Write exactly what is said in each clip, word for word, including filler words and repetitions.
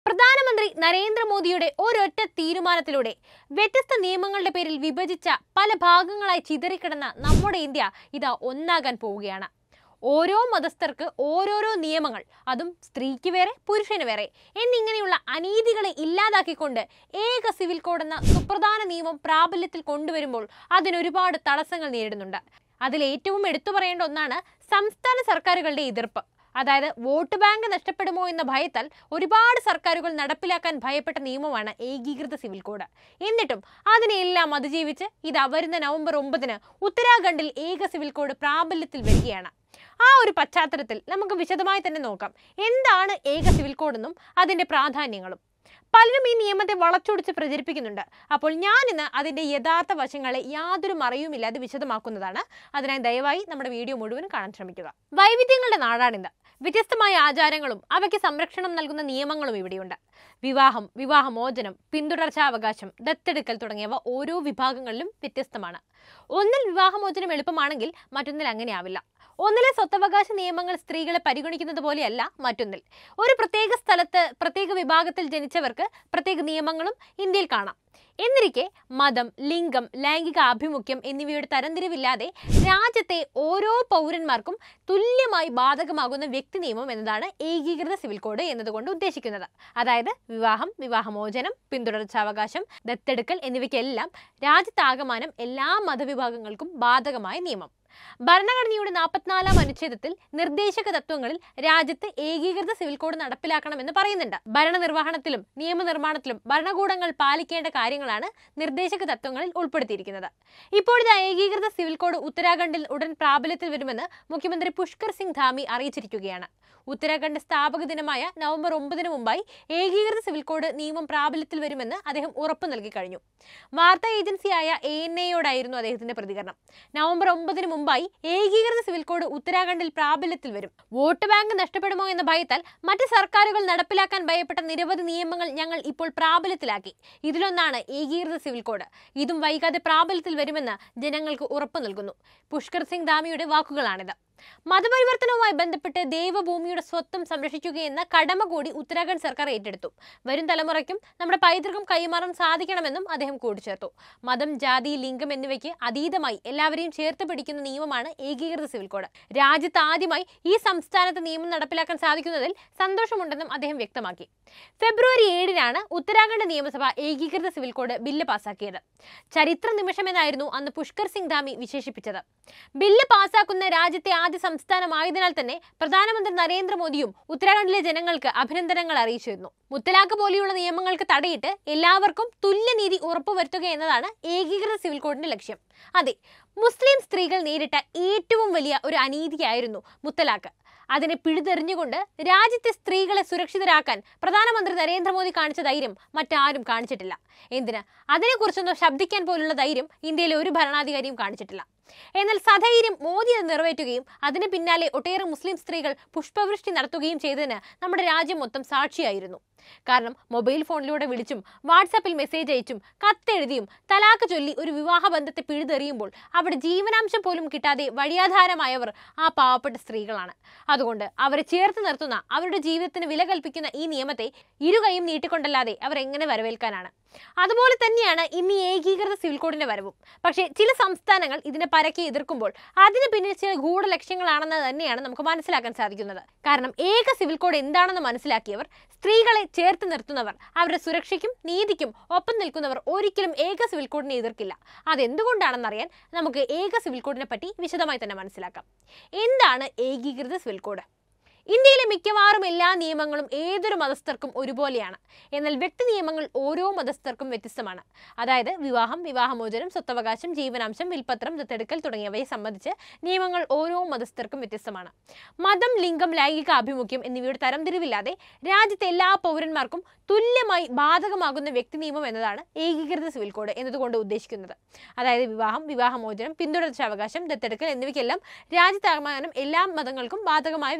പ്രധാനമന്ത്രി നരേന്ദ്രമോദിയുടെ ഒരൊറ്റ തീരുമാനത്തിലൂടെ വ്യത്യസ്ത നിയമങ്ങളുടെ പേരിൽ വിഭജിച്ച പല ഭാഗങ്ങളായി ചിതറിക്കിടന്ന നമ്മുടെ ഇന്ത്യ ഇതാ ഒന്നാകാൻ പോവുകയാണ്. ഓരോ മതസ്ഥർക്ക് ഓരോരോ നിയമങ്ങൾ, അതും സ്ത്രീക്ക് വേറെ പുരുഷന് വേറെ എന്നിങ്ങനെയുള്ള അനീതികളെ ഇല്ലാതാക്കിക്കൊണ്ട് ഏക സിവിൽ കോഡ് എന്ന സുപ്രധാന നിയമം പ്രാബല്യത്തിൽ കൊണ്ടുവരുമ്പോൾ അതിനൊരുപാട് തടസ്സങ്ങൾ നേരിടുന്നുണ്ട്. അതിലേറ്റവും എടുത്തു പറയേണ്ട ഒന്നാണ് സംസ്ഥാന സർക്കാരുകളുടെ എതിർപ്പ്. അതായത് വോട്ട് ബാങ്ക് നഷ്ടപ്പെടുമോ എന്ന ഭയത്താൽ ഒരുപാട് സർക്കാരുകൾ നടപ്പിലാക്കാൻ ഭയപ്പെട്ട നിയമമാണ് ഏകീകൃത സിവിൽ കോഡ്. എന്നിട്ടും അതിനെല്ലാം അതിജീവിച്ച് ഇതാ വരുന്ന നവംബർ ഒമ്പതിന് ഉത്തരാഖണ്ഡിൽ ഏക സിവിൽ കോഡ് പ്രാബല്യത്തിൽ വരികയാണ്. ആ ഒരു പശ്ചാത്തലത്തിൽ നമുക്ക് വിശദമായി തന്നെ നോക്കാം എന്താണ് ഏക സിവിൽ കോഡ് എന്നും അതിന്റെ പ്രാധാന്യങ്ങളും. പലരും ഈ നിയമത്തെ വളച്ചൊടിച്ച് പ്രചരിപ്പിക്കുന്നുണ്ട്. അപ്പോൾ ഞാൻ ഇന്ന് അതിന്റെ യഥാർത്ഥ വശങ്ങളെ യാതൊരു മറയുമില്ലാതെ വിശദമാക്കുന്നതാണ്. അതിനായി ദയവായി നമ്മുടെ വീഡിയോ മുഴുവൻ കാണാൻ ശ്രമിക്കുക. വൈവിധ്യങ്ങളുടെ നാടാണിത്. വ്യത്യസ്തമായ ആചാരങ്ങളും അവയ്ക്ക് സംരക്ഷണം നൽകുന്ന നിയമങ്ങളും ഇവിടെയുണ്ട്. വിവാഹം, വിവാഹമോചനം, പിന്തുടർച്ചാവകാശം, ദത്തെടുക്കൽ തുടങ്ങിയവ ഓരോ വിഭാഗങ്ങളിലും വ്യത്യസ്തമാണ്. ഒന്നിൽ വിവാഹമോചനം എളുപ്പമാണെങ്കിൽ മറ്റൊന്നിൽ അങ്ങനെയാവില്ല. ഒന്നിലെ സ്വത്തവകാശ നിയമങ്ങൾ സ്ത്രീകളെ പരിഗണിക്കുന്നത് പോലെയല്ല മറ്റൊന്നിൽ. ഒരു പ്രത്യേക സ്ഥലത്ത് പ്രത്യേക വിഭാഗത്തിൽ ജനിച്ചവർക്ക് പ്രത്യേക നിയമങ്ങളും ഇന്ത്യയിൽ കാണാം. എന്നിരിക്കെ മതം, ലിംഗം, ലൈംഗിക ആഭിമുഖ്യം എന്നിവയുടെ തരംതിരിവില്ലാതെ രാജ്യത്തെ ഓരോ പൗരന്മാർക്കും തുല്യമായി ബാധകമാകുന്ന വ്യക്തി നിയമം എന്നതാണ് ഏകീകൃത സിവിൽ കോഡ് എന്നതുകൊണ്ട് ഉദ്ദേശിക്കുന്നത്. അതായത് വിവാഹം, വിവാഹമോചനം, പിന്തുടർച്ചാവകാശം, ദത്തെടുക്കൽ എന്നിവയ്ക്കെല്ലാം രാജ്യത്താകമാനം എല്ലാ മതവിഭാഗങ്ങൾക്കും ബാധകമായ നിയമം. ഭരണഘടനയുടെ നാൽപ്പത്തിനാലാം അനുച്ഛേദത്തിൽ നിർദ്ദേശക തത്വങ്ങളിൽ രാജ്യത്ത് ഏകീകൃത സിവിൽ കോഡ് നടപ്പിലാക്കണമെന്ന് പറയുന്നുണ്ട്. ഭരണനിർവഹണത്തിലും നിയമനിർമ്മാണത്തിലും ഭരണകൂടങ്ങൾ പാലിക്കേണ്ട കാര്യങ്ങളാണ് നിർദ്ദേശക തത്വങ്ങളിൽ ഉൾപ്പെടുത്തിയിരിക്കുന്നത്. ഇപ്പോഴത്തെ ഏകീകൃത സിവിൽ കോഡ് ഉത്തരാഖണ്ഡിൽ ഉടൻ പ്രാബല്യത്തിൽ വരുമെന്ന് മുഖ്യമന്ത്രി പുഷ്കർ സിംഗ് ധാമി അറിയിച്ചിരിക്കുകയാണ്. ഉത്തരാഖണ്ഡ് സ്ഥാപക ദിനമായ നവംബർ ഒമ്പതിന് മുമ്പായി ഏകീകൃത സിവിൽ കോഡ് നിയമം പ്രാബല്യത്തിൽ വരുമെന്ന് അദ്ദേഹം ഉറപ്പു നൽകി കഴിഞ്ഞു. വാർത്താ ഏജൻസിയായ എ എൻ എയോടായിരുന്നു അദ്ദേഹത്തിന്റെ പ്രതികരണം. നവംബർ ഒമ്പതിന് മുമ്പായി ഏകീകൃത സിവിൽ കോഡ് ഉത്തരാഖണ്ഡിൽ പ്രാബല്യത്തിൽ വരും. വോട്ട് ബാങ്ക് നഷ്ടപ്പെടുമോ എന്ന ഭയത്താൽ മറ്റ് സർക്കാരുകൾ നടപ്പിലാക്കാൻ ഭയപ്പെട്ട നിരവധി നിയമങ്ങൾ ഞങ്ങൾ ഇപ്പോൾ പ്രാബല്യത്തിലാക്കി. ഇതിലൊന്നാണ് ഏകീകൃത സിവിൽ കോഡ്. ഇതും വൈകാതെ പ്രാബല്യത്തിൽ വരുമെന്ന് ജനങ്ങൾക്ക് ഉറപ്പു നൽകുന്നു. പുഷ്കർ സിംഗ് ധാമിയുടെ വാക്കുകളാണിത്. മതപരിവർത്തനവുമായി ബന്ധപ്പെട്ട് ദേവഭൂമിയുടെ സ്വത്വം സംരക്ഷിക്കുകയെന്ന കടമ കൂടി ഉത്തരാഖണ്ഡ് സർക്കാർ ഏറ്റെടുത്തു. വരും തലമുറയ്ക്കും നമ്മുടെ പൈതൃകം കൈമാറാൻ സാധിക്കണമെന്നും അദ്ദേഹം കൂട്ടിച്ചേർത്തു. മതം, ജാതി, ലിംഗം എന്നിവയ്ക്ക് അതീതമായി എല്ലാവരെയും ചേർത്ത് പിടിക്കുന്ന നിയമമാണ് ഏകീകൃത സിവിൽ കോഡ്. രാജ്യത്ത് ആദ്യമായി ഈ സംസ്ഥാനത്ത് നിയമം നടപ്പിലാക്കാൻ സാധിക്കുന്നതിൽ സന്തോഷമുണ്ടെന്നും അദ്ദേഹം വ്യക്തമാക്കി. ഫെബ്രുവരി ഏഴിനാണ് ഉത്തരാഖണ്ഡ് നിയമസഭ ഏകീകൃത സിവിൽ കോഡ് ബില്ല് പാസാക്കിയത്. ചരിത്ര നിമിഷമെന്നായിരുന്നു അന്ന് പുഷ്കർ സിംഗ് ധാമി വിശേഷിപ്പിച്ചത്. ബില്ല് പാസാക്കുന്ന രാജ്യത്തെ ആദ്യ സംസ്ഥാനമായതിനാൽ തന്നെ പ്രധാനമന്ത്രി നരേന്ദ്രമോദിയും ഉത്തരാഖണ്ഡിലെ ജനങ്ങൾക്ക് അഭിനന്ദനങ്ങൾ അറിയിച്ചിരുന്നു. മുത്തലാഖ് പോലെയുള്ള നിയമങ്ങൾക്ക് തടയിട്ട് എല്ലാവർക്കും തുല്യനീതി ഉറപ്പുവരുത്തുക എന്നതാണ് ഏകീകൃത സിവിൽ കോഡിന്റെ ലക്ഷ്യം. അതെ, മുസ്ലിം സ്ത്രീകൾ നേരിട്ട ഏറ്റവും വലിയ ഒരു അനീതിയായിരുന്നു മുത്തലാഖ്. അതിനെ പിഴുതെറിഞ്ഞുകൊണ്ട് രാജ്യത്തെ സ്ത്രീകളെ സുരക്ഷിതരാക്കാൻ പ്രധാനമന്ത്രി നരേന്ദ്രമോദി കാണിച്ച ധൈര്യം മറ്റാരും കാണിച്ചിട്ടില്ല. എന്തിന്, അതിനെക്കുറിച്ചൊന്നും ശബ്ദിക്കാൻ പോലുള്ള ധൈര്യം ഇന്ത്യയിലെ ഒരു ഭരണാധികാരിയും കാണിച്ചിട്ടില്ല. എന്നാൽ സധൈര്യം മോദി അത് നിറവേറ്റുകയും അതിന് പിന്നാലെ ഒട്ടേറെ മുസ്ലിം സ്ത്രീകൾ പുഷ്പവൃഷ്ടി നടത്തുകയും ചെയ്തതിന് നമ്മുടെ രാജ്യം മൊത്തം സാക്ഷിയായിരുന്നു. കാരണം മൊബൈൽ ഫോണിലൂടെ വിളിച്ചും വാട്സാപ്പിൽ മെസ്സേജ് അയച്ചും കത്തെഴുതിയും തലാക്ക് ചൊല്ലി ഒരു വിവാഹ ബന്ധത്തെ പിഴുതെറിയുമ്പോൾ അവിടെ ജീവനാംശം പോലും കിട്ടാതെ വഴിയാധാരമായവർ ആ പാവപ്പെട്ട സ്ത്രീകളാണ്. അതുകൊണ്ട് അവരെ ചേർത്ത് നിർത്തുന്ന, അവരുടെ ജീവിതത്തിന് വില കൽപ്പിക്കുന്ന ഈ നിയമത്തെ ഇരുകൈയും നീട്ടിക്കൊണ്ടല്ലാതെ അവർ എങ്ങനെ വരവേൽക്കാനാണ്? അതുപോലെ തന്നെയാണ് ഇന്ന് ഏകീകൃത സിവിൽ കോഡിന്റെ വരവും. പക്ഷേ ചില സംസ്ഥാനങ്ങൾ ഇതിനെ പരക്കെ എതിർക്കുമ്പോൾ അതിന് പിന്നിൽ ചില ഗൂഢ ലക്ഷ്യങ്ങളാണെന്ന് തന്നെയാണ് നമുക്ക് മനസ്സിലാക്കാൻ സാധിക്കുന്നത്. കാരണം ഏക സിവിൽ കോഡ് എന്താണെന്ന് മനസ്സിലാക്കിയവർ, സ്ത്രീകളെ ചേർത്ത് നിർത്തുന്നവർ, അവരുടെ സുരക്ഷയ്ക്കും നീതിക്കും ഒപ്പം നിൽക്കുന്നവർ ഒരിക്കലും ഏക സിവിൽ കോഡിനെ എതിർക്കില്ല. അതെന്തുകൊണ്ടാണെന്നറിയാൻ നമുക്ക് ഏക സിവിൽ കോഡിനെ പറ്റി വിശദമായി തന്നെ മനസ്സിലാക്കാം. എന്താണ് ഏകീകൃത സിവിൽ കോഡ്? ഇന്ത്യയിലെ മിക്കവാറും എല്ലാ നിയമങ്ങളും ഏതൊരു മതസ്ഥർക്കും ഒരുപോലെയാണ്. എന്നാൽ വ്യക്തി നിയമങ്ങൾ ഓരോ മതസ്ഥർക്കും വ്യത്യസ്തമാണ്. അതായത് വിവാഹം, വിവാഹമോചനം, സ്വത്തവകാശം, ജീവനാംശം, വിൽപത്രം, ദത്തെടുക്കൽ തുടങ്ങിയവയെ സംബന്ധിച്ച് നിയമങ്ങൾ ഓരോ മതസ്ഥർക്കും വ്യത്യസ്തമാണ്. മതം, ലിംഗം, ലൈംഗിക ആഭിമുഖ്യം എന്നിവയുടെ തരംതിരിവില്ലാതെ രാജ്യത്തെ എല്ലാ പൗരന്മാർക്കും തുല്യമായി ബാധകമാകുന്ന വ്യക്തി നിയമം എന്നതാണ് ഏകീകൃത സിവിൽ കോഡ് എന്നതുകൊണ്ട് ഉദ്ദേശിക്കുന്നത്. അതായത് വിവാഹം, വിവാഹമോചനം, പിന്തുടർച്ചാവകാശം, ദത്തെടുക്കൽ എന്നിവയ്ക്കെല്ലാം രാജ്യത്താകമാനം എല്ലാ മതങ്ങൾക്കും ബാധകമായ നിയമം.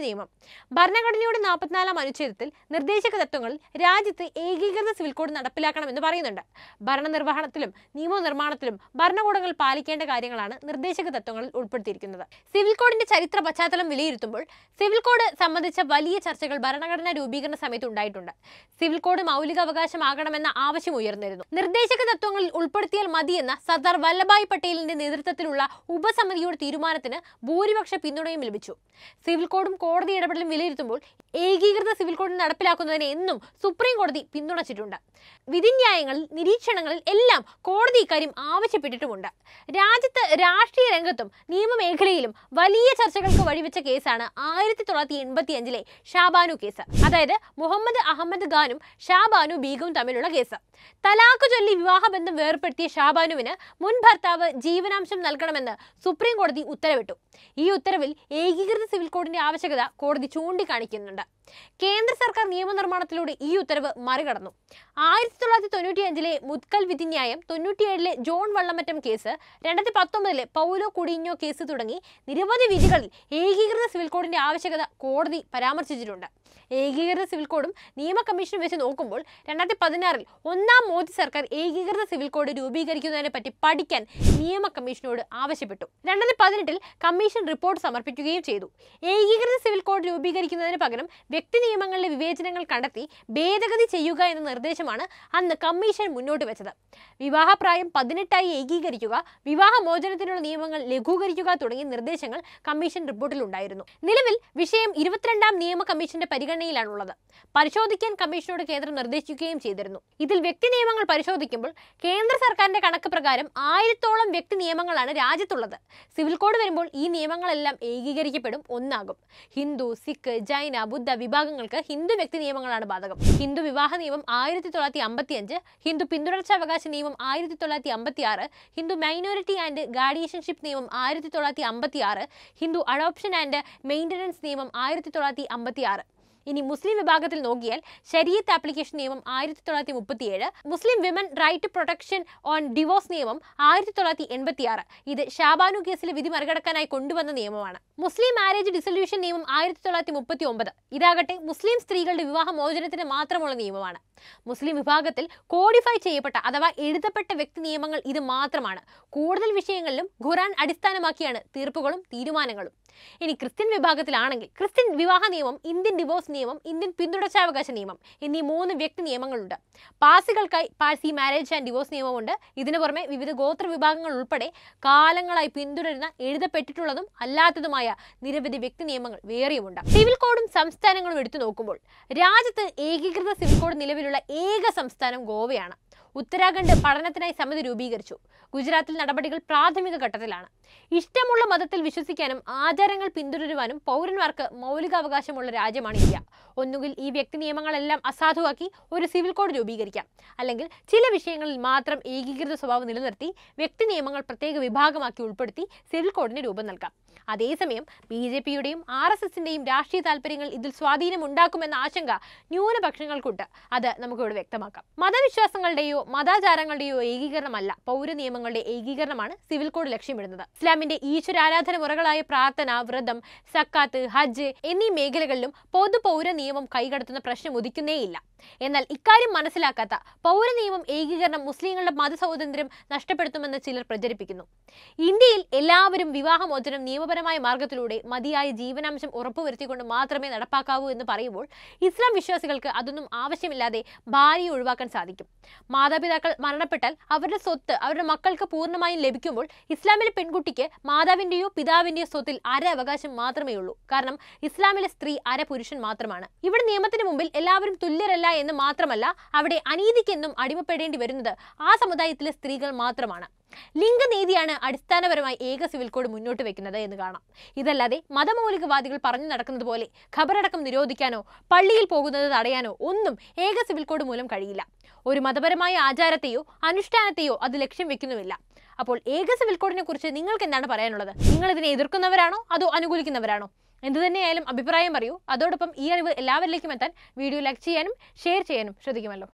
ഭരണഘടനയുടെ നാൽപ്പത്തിനാലാം അനുച്ഛേദത്തിൽ നിർദ്ദേശക തത്വങ്ങളിൽ രാജ്യത്ത് ഏകീകൃത സിവിൽ കോഡ് നടപ്പിലാക്കണമെന്ന് പറയുന്നുണ്ട്. ഭരണനിർവഹണത്തിലും നിയമനിർമ്മാണത്തിലും ഭരണകൂടങ്ങൾ പാലിക്കേണ്ട കാര്യങ്ങളാണ് നിർദ്ദേശക തത്വങ്ങളിൽ ഉൾപ്പെടുത്തിയിരിക്കുന്നത്. സിവിൽ കോഡിന്റെ ചരിത്ര പശ്ചാത്തലം വിലയിരുത്തുമ്പോൾ സിവിൽ കോഡ് സംബന്ധിച്ച വലിയ ചർച്ചകൾ ഭരണഘടനാ രൂപീകരണ സമയത്ത് ഉണ്ടായിട്ടുണ്ട്. സിവിൽ കോഡ് മൗലികാവകാശമാകണമെന്ന ആവശ്യം ഉയർന്നിരുന്നു. നിർദ്ദേശക തത്വങ്ങളിൽ ഉൾപ്പെടുത്തിയാൽ മതിയെന്ന സർദാർ വല്ലഭായ് പട്ടേലിന്റെ നേതൃത്വത്തിലുള്ള ഉപസമിതിയുടെ തീരുമാനത്തിന് ഭൂരിപക്ഷ പിന്തുണയും ലഭിച്ചു. സിവിൽ കോഡും കോടതി ഇടപെടലും വിലയിരുത്തുമ്പോൾ ഏകീകൃത സിവിൽ കോഡ് നടപ്പിലാക്കുന്നതിനെ എന്നും സുപ്രീം കോടതി പിന്തുണച്ചിട്ടുണ്ട്. വിധിന്യായങ്ങളിൽ നിരീക്ഷണങ്ങളിൽ എല്ലാം കോടതി ഇക്കാര്യം ആവശ്യപ്പെട്ടിട്ടുമുണ്ട്. രാജ്യത്ത് രാഷ്ട്രീയ രംഗത്തും നിയമമേഖലയിലും വലിയ ചർച്ചകൾക്ക് വഴിവെച്ച കേസാണ് ആയിരത്തി തൊള്ളായിരത്തി എൺപത്തി അഞ്ചിലെ ഷാബാനു കേസ്. അതായത് മുഹമ്മദ് അഹമ്മദ് ഖാനും ഷാബാനു ബീഗവും തമ്മിലുള്ള കേസ്. തലാഖ് ചൊല്ലി വിവാഹബന്ധം വേർപ്പെടുത്തിയ ഷാബാനുവിന് മുൻ ഭർത്താവ് ജീവനാംശം നൽകണമെന്ന് സുപ്രീം കോടതി ഉത്തരവിട്ടു. ഈ ഉത്തരവിൽ ഏകീകൃത സിവിൽ കോഡിന്റെ ആവശ്യകത കോടതി ചൂണ്ടിക്കാണിക്കുന്നുണ്ട്. കേന്ദ്ര സർക്കാർ നിയമനിർമ്മാണത്തിലൂടെ ഈ ഉത്തരവ് മറികടന്നു. ആയിരത്തി തൊള്ളായിരത്തി തൊണ്ണൂറ്റി അഞ്ചിലെ മുത്കൽ വിധിന്യായം, തൊണ്ണൂറ്റിയേഴിലെ ജോൺ വള്ളമറ്റം കേസ്, രണ്ടായിരത്തി പത്തൊമ്പതിലെ പൗലോ കുടിഞ്ഞോ കേസ് തുടങ്ങി നിരവധി വിധികളിൽ ഏകീകൃത സിവിൽ കോഡിന്റെ ആവശ്യകത കോടതി പരാമർശിച്ചിട്ടുണ്ട്. ഏകീകൃത സിവിൽ കോഡും നിയമ കമ്മീഷനും വെച്ച് നോക്കുമ്പോൾ രണ്ടായിരത്തി പതിനാറിൽ ഒന്നാം മോദി സർക്കാർ ഏകീകൃത സിവിൽ കോഡ് രൂപീകരിക്കുന്നതിനെ പറ്റി പഠിക്കാൻ നിയമ കമ്മീഷനോട് ആവശ്യപ്പെട്ടു. രണ്ടായിരത്തി പതിനെട്ടിൽ കമ്മീഷൻ റിപ്പോർട്ട് സമർപ്പിക്കുകയും ചെയ്തു. ഏകീകൃത സിവിൽ കോഡ് രൂപീകരിക്കുന്നതിന് പകരം വ്യക്തി നിയമങ്ങളിലെ വിവേചനങ്ങൾ കണ്ടെത്തി ഭേദഗതി ചെയ്യുക എന്ന നിർദ്ദേശമാണ് അന്ന് കമ്മീഷൻ മുന്നോട്ട് വെച്ചത്. വിവാഹപ്രായം പതിനെട്ടായി ഏകീകരിക്കുക, വിവാഹമോചനത്തിനുള്ള നിയമങ്ങൾ ലഘൂകരിക്കുക തുടങ്ങിയ നിർദ്ദേശങ്ങൾ കമ്മീഷൻ റിപ്പോർട്ടിൽ ഉണ്ടായിരുന്നു. നിലവിൽ വിഷയം ഇരുപത്തിരണ്ടാം നിയമ കമ്മീഷന്റെ പരിഗണനയിലാണുള്ളത്. പരിശോധിക്കാൻ കമ്മീഷനോട് കേന്ദ്രം നിർദ്ദേശിക്കുകയും ചെയ്തിരുന്നു. ഇതിൽ വ്യക്തി നിയമങ്ങൾ പരിശോധിക്കുമ്പോൾ കേന്ദ്ര സർക്കാരിന്റെ കണക്ക് പ്രകാരം ആയിരത്തോളം വ്യക്തി നിയമങ്ങളാണ് രാജ്യത്തുള്ളത്. സിവിൽ കോഡ് വരുമ്പോൾ ഈ നിയമങ്ങളെല്ലാം ഏകീകരിക്കപ്പെടും, ഒന്നാകും. ഹിന്ദു, സിഖ്, ജൈന, ബുദ്ധ വിഭാഗങ്ങൾക്ക് ഹിന്ദു വ്യക്തി നിയമങ്ങളാണ് ബാധകം. ഹിന്ദു വിവാഹ നിയമം ആയിരത്തി തൊള്ളായിരത്തി അമ്പത്തി അഞ്ച്, ഹിന്ദു പിന്തുടർച്ചാവകാശ നിയമം ആയിരത്തി തൊള്ളായിരത്തി അമ്പത്തി ആറ്, ഹിന്ദു മൈനോറിറ്റി ആൻഡ് ഗാർഡിയൻഷിപ്പ് നിയമം ആയിരത്തി തൊള്ളായിരത്തി അമ്പത്തി ആറ്, ഹിന്ദു അഡോപ്ഷൻ ആൻഡ് മെയിൻ്റനൻസ് നിയമം ആയിരത്തി തൊള്ളായിരത്തി അമ്പത്തി ആറ്. ഇനി മുസ്ലിം വിഭാഗത്തിൽ നോക്കിയാൽ ശരീഅത്ത് ആപ്ലിക്കേഷൻ നിയമം ആയിരത്തി തൊള്ളായിരത്തി മുപ്പത്തി ഏഴ്, Muslim women right protection on divorce നിയമം ആയിരത്തി തൊള്ളായിരത്തി എൺപത്തി ആറ്. ഇത് ഷാബാനു കേസിലെ വിധി മറികടക്കാനായി കൊണ്ടുവന്ന നിയമമാണ്. മുസ്ലിം മാരേജ് ഡിസൊല്യൂഷൻ നിയമം ആയിരത്തി തൊള്ളായിരത്തി മുപ്പത്തി ഒമ്പത്. ഇതാകട്ടെ മുസ്ലിം സ്ത്രീകളുടെ വിവാഹ മോചനത്തിന് മാത്രമുള്ള നിയമമാണ്. മുസ്ലിം വിഭാഗത്തിൽ കോഡിഫൈ ചെയ്യപ്പെട്ട അഥവാ എഴുതപ്പെട്ട വ്യക്തി നിയമങ്ങൾ ഇത് മാത്രമാണ്. കൂടുതൽ വിഷയങ്ങളിലും ഖുർആൻ അടിസ്ഥാനമാക്കിയാണ് തീർപ്പുകളും തീരുമാനങ്ങളും. ഇനി ക്രിസ്ത്യൻ വിഭാഗത്തിലാണെങ്കിൽ ക്രിസ്ത്യൻ വിവാഹ നിയമം, ഇന്ത്യൻ ഡിവോഴ്സ് നിയമം, ഇന്ത്യൻ പിന്തുടർച്ചാവകാശ നിയമം എന്നീ മൂന്ന് വ്യക്തി നിയമങ്ങളുണ്ട്. പാർസികൾക്കായി പാഴ്സി മാരേജ് ആൻഡ് ഡിവോഴ്സ് നിയമമുണ്ട്. ഇതിനു പുറമെ വിവിധ ഗോത്ര വിഭാഗങ്ങൾ ഉൾപ്പെടെ കാലങ്ങളായി പിന്തുടരുന്ന എഴുതപ്പെട്ടിട്ടുള്ളതും അല്ലാത്തതുമായ നിരവധി വ്യക്തി നിയമങ്ങൾ വേറെയുമുണ്ട്. സിവിൽ കോഡും സംസ്ഥാനങ്ങളും എടുത്തു നോക്കുമ്പോൾ രാജ്യത്ത് ഏകീകൃത സിവിൽ കോഡ് നിലവിലുള്ള ഏക സംസ്ഥാനം ഗോവയാണ്. ഉത്തരാഖണ്ഡ് പഠനത്തിനായി സമിതി രൂപീകരിച്ചു. ഗുജറാത്തിൽ നടപടികൾ പ്രാഥമിക ഘട്ടത്തിലാണ്. ഇഷ്ടമുള്ള മതത്തിൽ വിശ്വസിക്കാനും ആചാരങ്ങൾ പിന്തുടരുവാനും പൗരന്മാർക്ക് മൗലികാവകാശമുള്ള രാജ്യമാണ് ഇന്ത്യ. ഒന്നുകിൽ ഈ വ്യക്തി നിയമങ്ങളെല്ലാം അസാധുവാക്കി ഒരു സിവിൽ കോഡ് രൂപീകരിക്കാം, അല്ലെങ്കിൽ ചില വിഷയങ്ങളിൽ മാത്രം ഏകീകൃത സ്വഭാവം നിലനിർത്തി വ്യക്തി നിയമങ്ങൾ പ്രത്യേക വിഭാഗമാക്കി ഉൾപ്പെടുത്തി സിവിൽ കോഡിന് രൂപം നൽകാം. അതേസമയം ബി ജെ പിയുടെയും ആർ എസ് എസിന്റെയും രാഷ്ട്രീയ താല്പര്യങ്ങൾ ഇതിൽ സ്വാധീനമുണ്ടാക്കുമെന്ന ആശങ്ക ന്യൂനപക്ഷങ്ങൾക്കുണ്ട്. അത് നമുക്കിവിടെ വ്യക്തമാക്കാം. മതവിശ്വാസങ്ങളുടെയോ മതാചാരങ്ങളുടെയോ ഏകീകരണമല്ല, പൗര നിയമങ്ങളുടെ ഏകീകരണമാണ് സിവിൽ കോഡ് ലക്ഷ്യമിടുന്നത്. ഇസ്ലാമിന്റെ ഈശ്വരാരാധന മുറകളായ പ്രാർത്ഥന, വ്രതം, സക്കാത്ത്, ഹജ്ജ് എന്നീ മേഖലകളിലും പൊതു പൗര നിയമം കൈകടത്തുന്ന പ്രശ്നം ഉദിക്കുന്നേയില്ല. എന്നാൽ ഇക്കാര്യം മനസ്സിലാക്കാത്ത പൗര നിയമം ഏകീകരണം മുസ്ലിങ്ങളുടെ മതസ്വാതന്ത്ര്യം നഷ്ടപ്പെടുത്തുമെന്ന് ചിലർ പ്രചരിപ്പിക്കുന്നു. ഇന്ത്യയിൽ എല്ലാവരും വിവാഹമോചനം നിയമപരമായ മാർഗത്തിലൂടെ മതിയായ ജീവനാംശം ഉറപ്പുവരുത്തിക്കൊണ്ട് മാത്രമേ നടപ്പാക്കാവൂ എന്ന് പറയുമ്പോൾ ഇസ്ലാം വിശ്വാസികൾക്ക് അതൊന്നും ആവശ്യമില്ലാതെ ഭാര്യയെ ഒഴിവാക്കാൻ സാധിക്കും. മാതാപിതാക്കൾ മരണപ്പെട്ടാൽ അവരുടെ സ്വത്ത് അവരുടെ മക്കൾക്ക് പൂർണ്ണമായും ലഭിക്കുമ്പോൾ ഇസ്ലാമിലെ പെൺകുട്ടിക്ക് മാതാവിന്റെയോ പിതാവിന്റെയോ സ്വത്തിൽ അര അവകാശം മാത്രമേ ഉള്ളൂ. കാരണം ഇസ്ലാമിലെ സ്ത്രീ അര പുരുഷൻ മാത്രമാണ്. ഇവിടെ നിയമത്തിന് മുമ്പിൽ എല്ലാവരും തുല്യരല്ല എന്ന് മാത്രമല്ല, അവിടെ അനീതിക്കെന്നും അടിമപ്പെടേണ്ടി വരുന്നത് ആ സമുദായത്തിലെ സ്ത്രീകൾ മാത്രമാണ്. ലിംഗനീതിയാണ് അടിസ്ഥാനപരമായി ഏക സിവിൽ കോഡ് മുന്നോട്ട് വെക്കുന്നത് എന്ന് കാണാം. ഇതല്ലാതെ മതമൗലികവാദികൾ പറഞ്ഞു നടക്കുന്നത് പോലെ ഖബറടക്കം നിരോധിക്കാനോ പള്ളിയിൽ പോകുന്നത് തടയാനോ ഒന്നും ഏക സിവിൽ കോഡ് മൂലം കഴിയില്ല. ഒരു മതപരമായ ആചാരത്തെയോ അനുഷ്ഠാനത്തെയോ അത് ലക്ഷ്യം വെക്കുന്നുമില്ല. അപ്പോൾ ഏക സിവിൽ കോഡിനെ കുറിച്ച് നിങ്ങൾക്ക് എന്താണ് പറയാനുള്ളത്? നിങ്ങൾ ഇതിനെ എതിർക്കുന്നവരാണോ അതോ അനുകൂലിക്കുന്നവരാണോ? എന്തു തന്നെയായാലും അഭിപ്രായം പറയൂ. അതോടൊപ്പം ഈ അറിവ് എല്ലാവരിലേക്കും എത്താൻ വീഡിയോ ലൈക്ക് ചെയ്യാനും ഷെയർ ചെയ്യാനും ശ്രദ്ധിക്കുമല്ലോ.